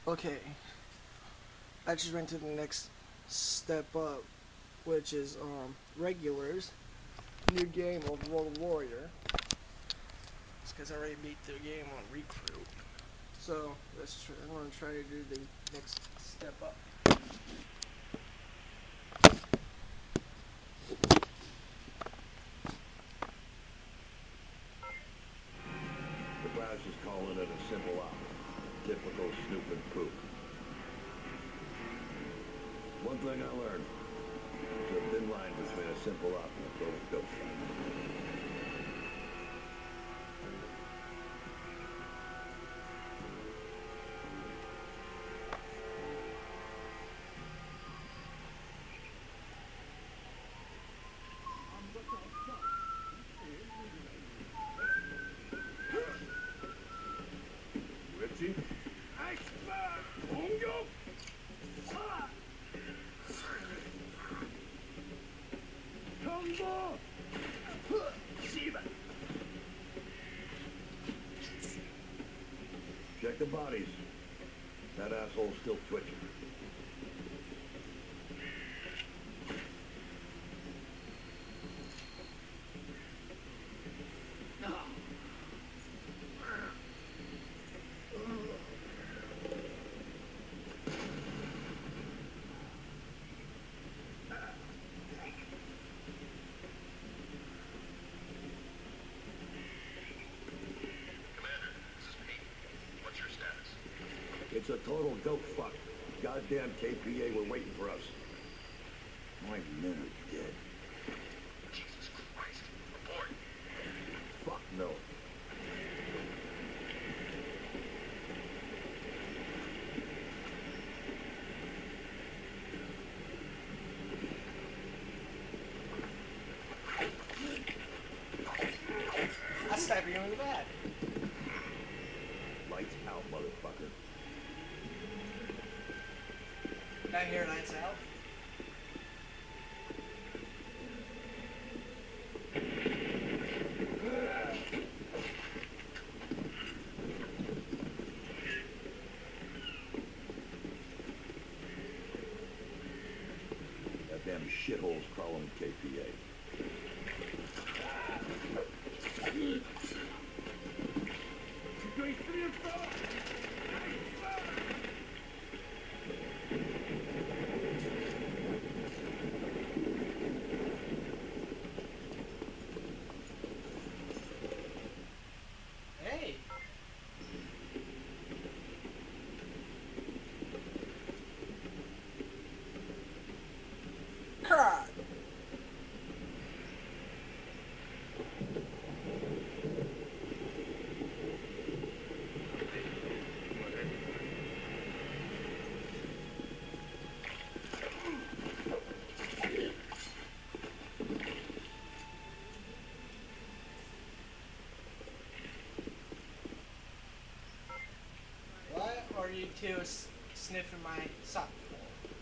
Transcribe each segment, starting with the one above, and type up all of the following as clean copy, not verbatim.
Okay, I just went to the next step up, which is regulars, new game of World Warrior. It's because I already beat the game on recruit. So I'm gonna try to do the next step up. The class is calling it a simple op. Typical snoop and poop. One thing I learned. There's a thin line between a simple op and a total dope fight. Ready? Expert! Hongo! Combo! Shiba! Check the bodies. That asshole's still twitching. It's a total dope fuck. Goddamn KPA were waiting for us. I know we're dead. Jesus Christ. Abort. Fuck no. I stab you in the back. Lights out, motherfucker. Down here, lights out. Goddamn shitholes crawling with KPA. Hey. Crap. What are you two sniffing my sock for?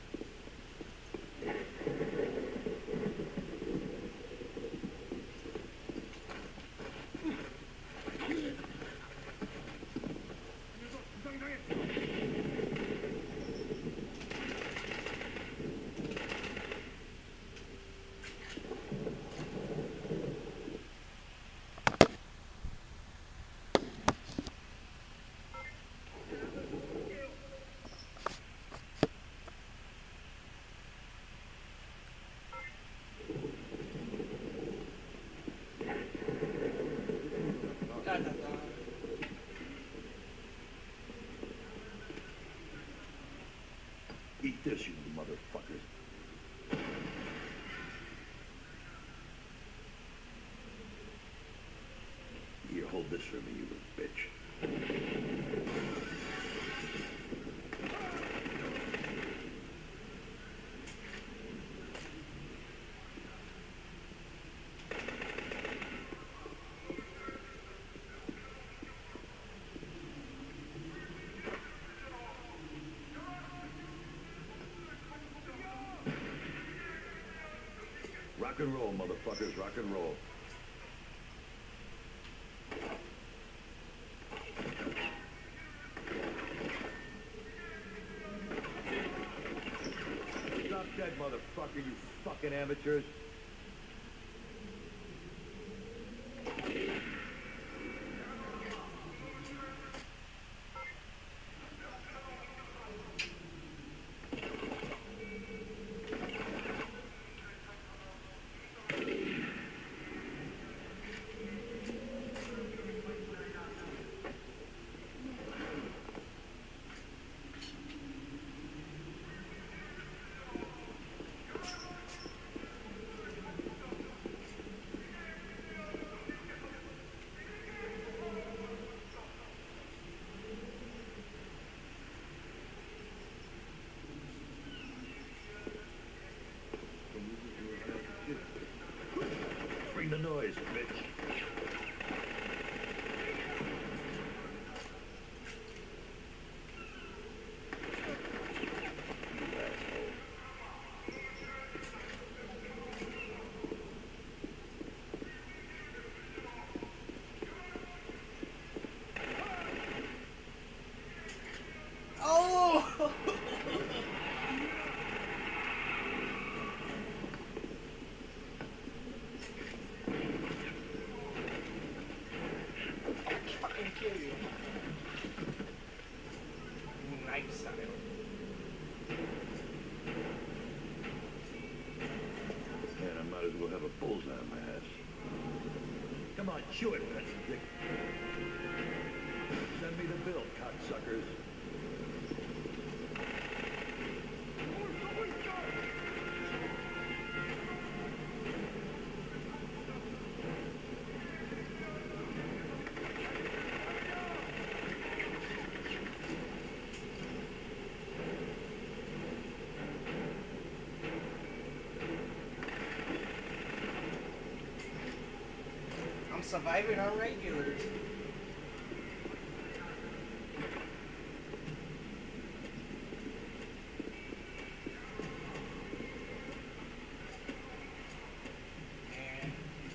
Dun, dun, dun. Eat this, you motherfuckers. Here, hold this for me, you little bitch. Rock and roll, motherfuckers, rock and roll. ahead, motherfucker, you fucking amateurs. Bring the noise, bitch. Oh! I'll fucking kill you. Knife style. Man, I might as well have a bullseye on my ass. Come on, chew it, pencil dick. Send me the bill, cocksuckers. I'm surviving on regulars. Man.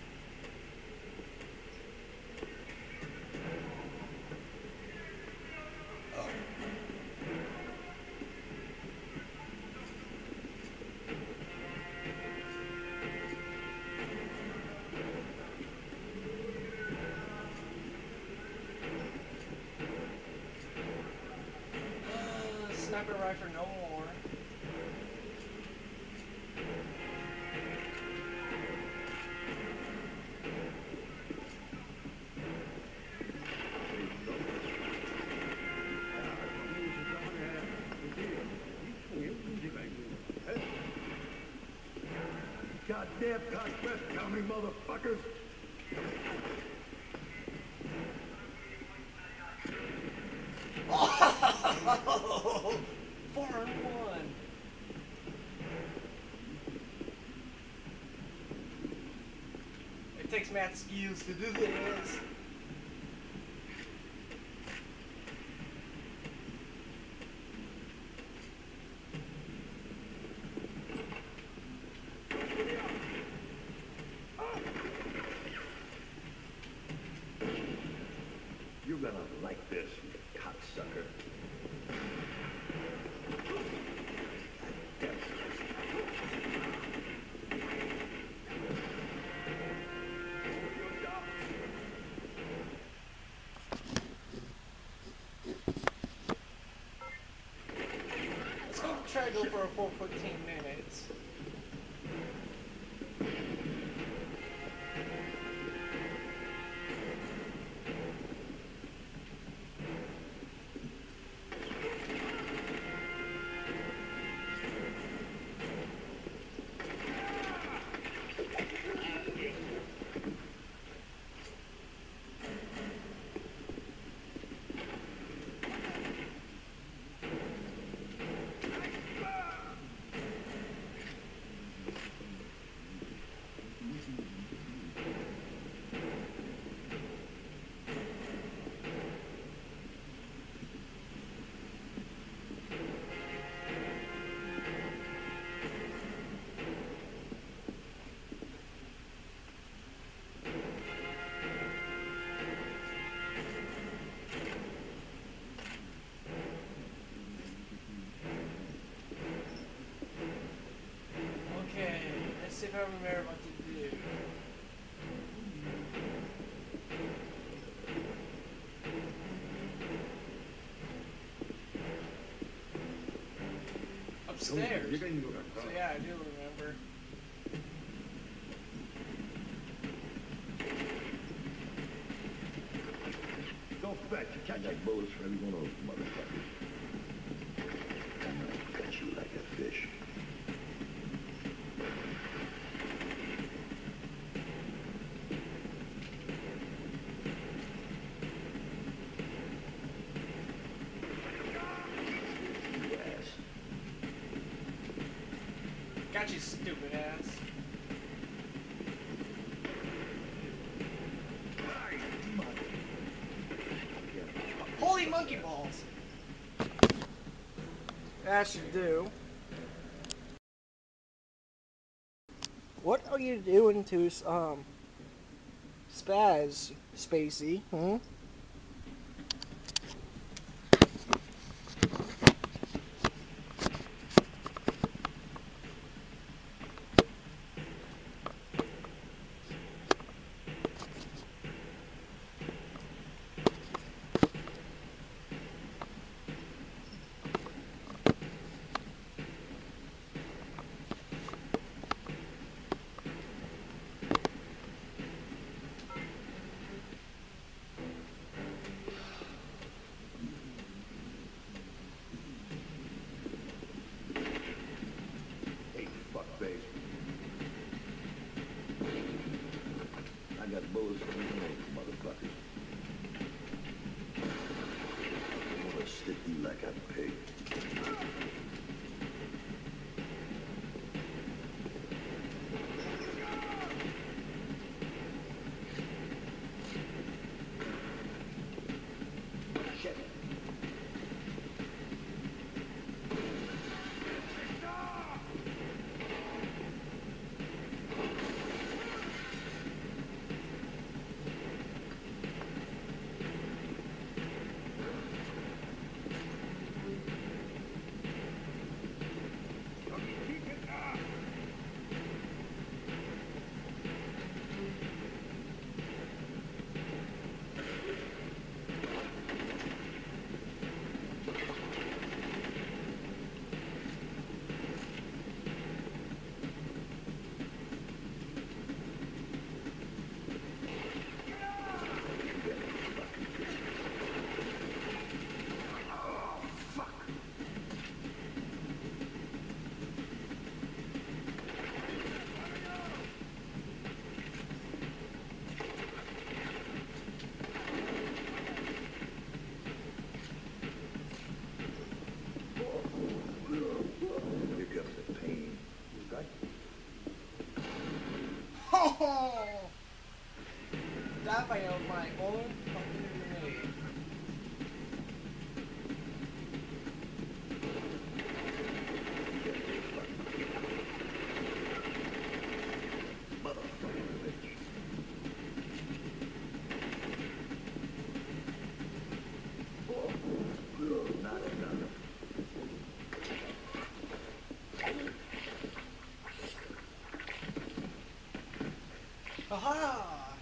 Oh. Sniper rifle no more. Goddamn cock breath counting motherfuckers! Oh! 4-1. It takes math skills to do this. You're gonna like this, you cocksucker. Let's go try to go for a full 15 minutes. if I remember what to do. Upstairs. So yeah, I do remember. Go fetch. I got bullets for every one of those motherfuckers. I might cut you like a fish. Yes. Got you, stupid ass. Holy monkey balls! That should do. What are you doing to Spaz, Spacey? Hmm? Hey, fuckface. I got bullets for every one of those motherfuckers. I'm gonna stick you like a pig. Shit. Here comes the pain. Right? That by my own fucking grenade. Motherfucking bitch. Not enough. Aha!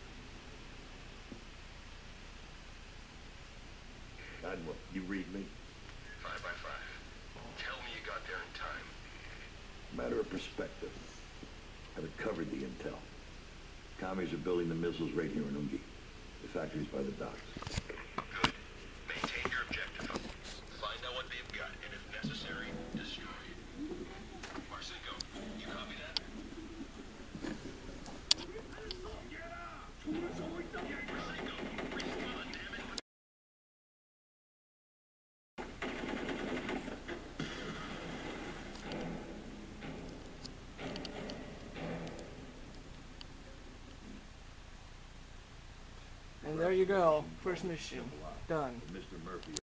Admiral, you read me? 5 by 5. Tell me you got there in time. Matter of perspective. Have it covered, the intel. Commies are building the missiles right here in Ungi. The factory's by the docks. Good. Maintain your objective. Find out what they've got, and if necessary, destroy it. Marcinko, you copy that? Yeah, Marcinko, respond, damn it! And there you go. First mission. Done. Mr. Murphy.